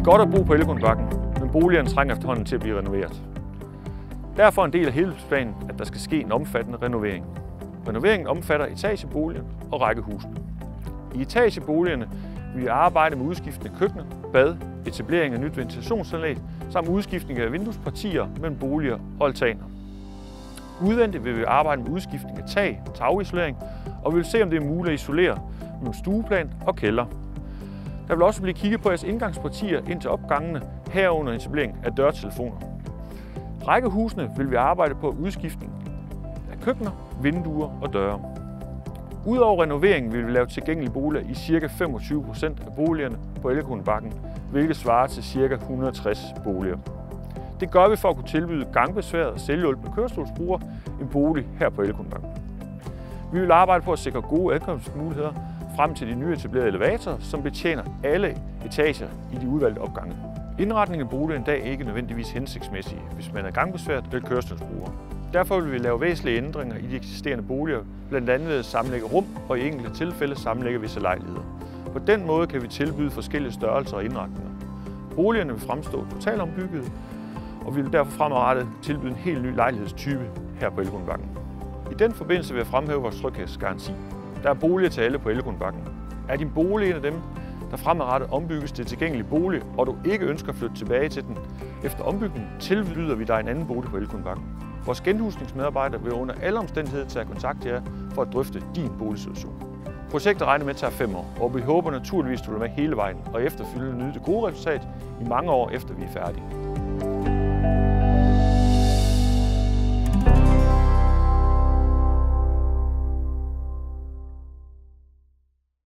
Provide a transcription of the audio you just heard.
er godt at bo på Ellekundbakken, men boligerne trænger efterhånden til at blive renoveret. Derfor er en del af helhedsplanen, at der skal ske en omfattende renovering. Renoveringen omfatter etageboliger og rækkehusene. I etageboligerne vil vi arbejde med udskiftning af køkkener, bad, etablering af nyt ventilationsanlæg samt udskiftning af vinduespartier mellem boliger og altaner. Udvendigt vil vi arbejde med udskiftning af tag, tagisolering, og vi vil se, om det er muligt at isolere med stueplan og kælder. Der vil også blive kigget på jeres indgangspartier ind til opgangene, herunder etablering af dørtelefoner. Rækkehusene vil vi arbejde på udskiftning af køkkener, vinduer og døre. Udover renoveringen vil vi lave tilgængelige boliger i ca. 25% af boligerne på Ellekundbakken, hvilket svarer til ca. 160 boliger. Det gør vi for at kunne tilbyde gangbesværede og selvhjulpne kørestolsbrugere en bolig her på Ellekundbakken. Vi vil arbejde på at sikre gode adkomstmuligheder frem til de nyetablerede elevatorer, som betjener alle etager i de udvalgte opgange. Indretningen af boligen i dag er ikke nødvendigvis hensigtsmæssig, hvis man er gangbesværet eller kørestolsbruger. Derfor vil vi lave væsentlige ændringer i de eksisterende boliger, blandt andet ved at sammenlægge rum og i enkelte tilfælde sammenlægge visse lejligheder. På den måde kan vi tilbyde forskellige størrelser og indretninger. Boligerne vil fremstå totalombygget, og vi vil derfor fremadrettet tilbyde en helt ny lejlighedstype her på Ellekundbakken. I den forbindelse vil jeg fremhæve vores tryghedsgaranti. Der er boliger til alle på Ellekundbakken. Er din bolig en af dem, der fremadrettet ombygges til tilgængelig bolig, og du ikke ønsker at flytte tilbage til den efter ombygning, tilbyder vi dig en anden bolig på Ellekundbakken. Vores genhusningsmedarbejdere vil under alle omstændigheder tage kontakt til jer for at drøfte din boligsituation. Projektet regner med at tage 5 år, og vi håber naturligvis, at du er med hele vejen og efterfølgende nyde det gode resultat i mange år efter vi er færdige.